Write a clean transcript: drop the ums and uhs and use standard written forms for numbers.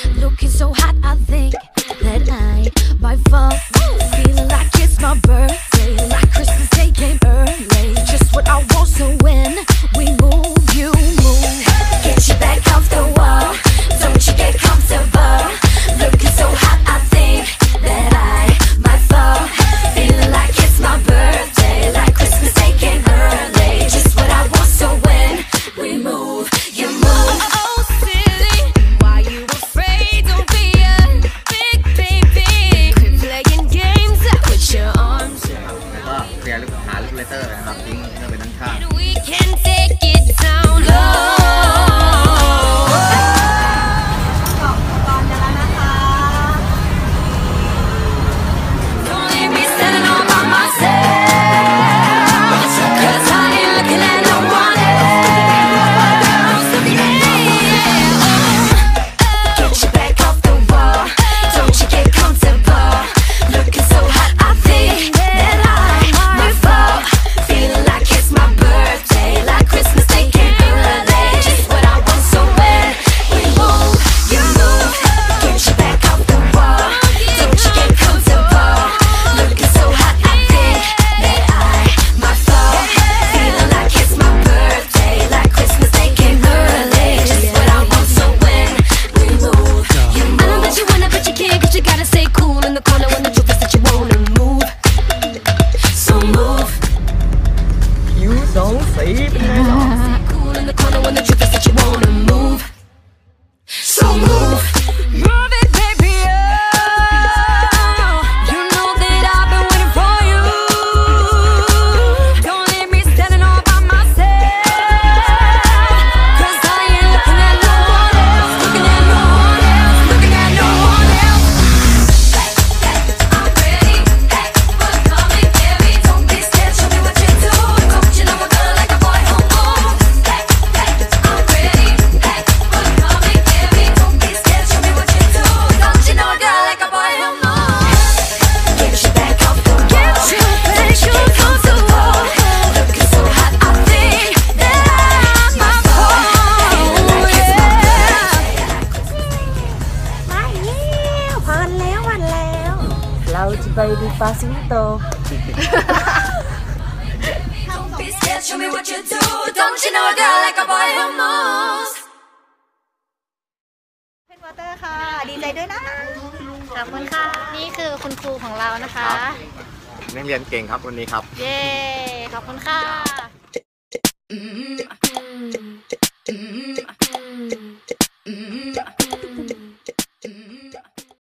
Looking so hot, I think that I might fall. Feeling like it's my birthday, like Christmas Day came early. Just what I want, so when we move, you move. Get your back off the wall, don't you get comfortable. Looking so hot, I think that I might fall. Feeling like it's my birthday, like Christmas Day came early. Just what I want, so when we move, you move. Oh, silly, why you afraid? Don't be a big baby. Quit playing games with your arms. ก็เคลียร์หาลูกเลเตอร์นะครับทิ้งเพื่อไปด้านข้าง We can take it down low. เราจะไปดูปลาสิงโต Show me what you do. Don't you know a girl like a boy who moves? เพนวอเตอร์ค่ะดีใจด้วยนะขอบคุณค่ะนี่คือคุณครูของเรานะคะนักเรียนเก่งครับวันนี้ครับเย้ขอบคุณค่ะ